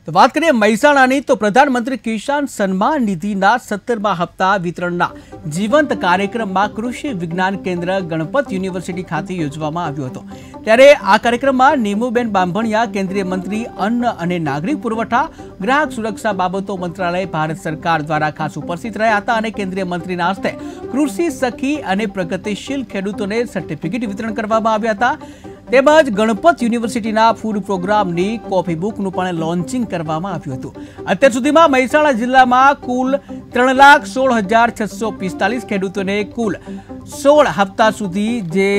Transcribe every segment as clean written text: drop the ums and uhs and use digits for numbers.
तो बात करिए મહેસાણાની तो प्रधानमंत्री किसान सम्मान निधिना 17મા हप्ता वितरणना जीवंत कार्यक्रमમાં कृषि विज्ञान केन्द्र गणपत यूनिवर्सिटी खाते योजવામાં આવ્યો હતો। ત્યારે આ કાર્યક્રમમાં નીમુબેન બાંભણિયા કેન્દ્રીય મંત્રી અન્ન અને નાગરિક પુરવઠા ગ્રાહક સુરક્ષા બાબતો મંત્રાલય ભારત સરકાર દ્વારા ખાસ ઉપસ્થિત રહ્યા હતા અને કેન્દ્રીય મંત્રીના હસ્તે કૃષિ સખી અને પ્રગતિશીલ ખેડૂતોને સર્ટિફિકેટ વિતરણ કરવામાં આવ્યા હતા। તેમજ ગણપત યુનિવર્સિટીના ફૂડ પ્રોગ્રામની કોફી બુકનું પણ લોન્ચિંગ કરવામાં આવ્યું હતું। અત્યાર સુધીમાં મહેસાણા જિલ્લામાં કુલ 3,16,645 ખેડૂતોને કુલ 16 હપ્તા સુધી જે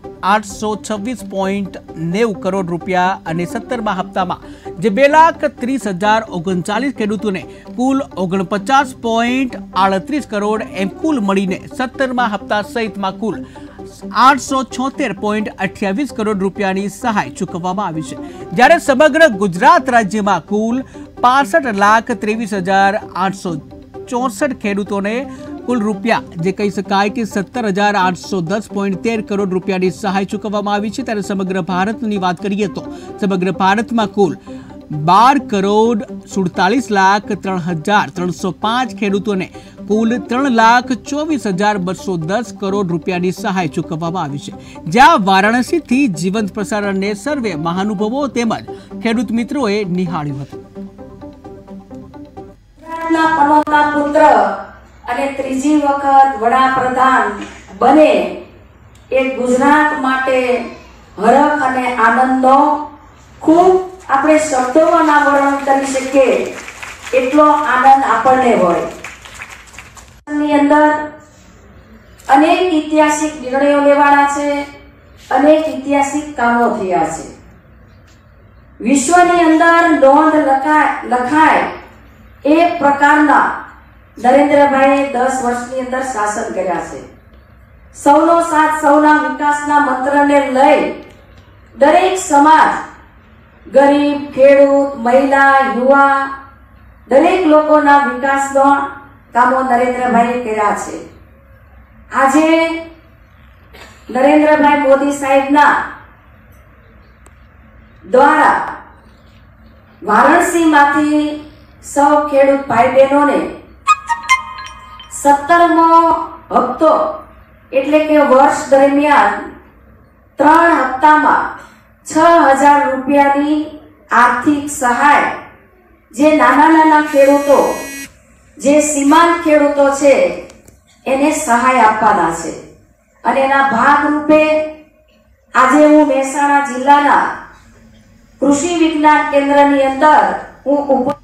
826.90 કરોડ રૂપિયા અને 17મા હપ્તામાં જે 2,30,039 ખેડૂતોને કુલ 49.38 કરોડ એમ કુલ મળીને 17મા હપ્તા સહિતમાં કુલ 876.28 કરોડ રૂપિયાની સહાય ચૂકવવામાં આવી છે। જ્યારે સમગ્ર ગુજરાત રાજ્યમાં કુલ 65,23,864 ખેડૂતોને કુલ રૂપિયા જે કહી શકાય કે 17,810.13 કરોડ રૂપિયાની સહાય ચૂકવવામાં આવી છે। ત્યારે સમગ્ર ભારતની વાત કરીએ તો સમગ્ર ભારતમાં કુલ 12,47,03,305 ખેડૂતોને કુલ 3,24,210 કરોડ રૂપિયાની સહાય ચૂકવવામાં આવી છે। જ્યાં વારાણસીથી જીવંત પ્રસારણને સર્વે મહાનુભાવો તેમજ ખેડૂત મિત્રોએ નિહાળ્યું હતું। પુત્ર અને ત્રીજી વખત વડાપ્રધાન બને એ ગુજરાત માટે હરખ અને આનંદનો ખૂબ આપણે શબ્દોમાં ના વર્ણન કરી શકીએ એટલો આનંદ આપણને હોય। ની અંદર અનેક ઐતિહાસિક નિર્ણયો લેવાના છે, અનેક ઐતિહાસિક કામો થયા છે। વિશ્વની અંદર નોંધ લખાય એ પ્રકારના નરેન્દ્રભાઈએ 10 વર્ષની અંદર શાસન કર્યા છે। સૌનો સાથ સૌના વિકાસના મંત્રને લઈ દરેક સમાજ, ગરીબ, ખેડૂત, મહિલા, યુવા દરેક લોકોના વિકાસનો કામો નરેન્દ્રભાઈએ કર્યા છે। આજે નરેન્દ્રભાઈ મોદી સાહેબના દ્વારા વારાણસીમાંથી સૌ ખેડૂત ભાઈ બહેનોને 17મો હપ્તો એટલે કે વર્ષ દરમિયાન 3 હપ્તામાં 6,000 રૂપિયાની આર્થિક સહાય જે નાના ખેડૂતો જે સીમાંત ખેડૂતો છે એને સહાય આપવાના છે। અને એના ભાગરૂપે આજે હું મહેસાણા જિલ્લાના કૃષિ વિજ્ઞાન કેન્દ્રની અંદર હું